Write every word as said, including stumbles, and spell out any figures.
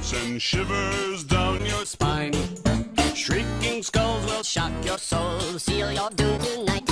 send shivers down your spine. Shrieking skulls will shock your soul, seal your doom tonight.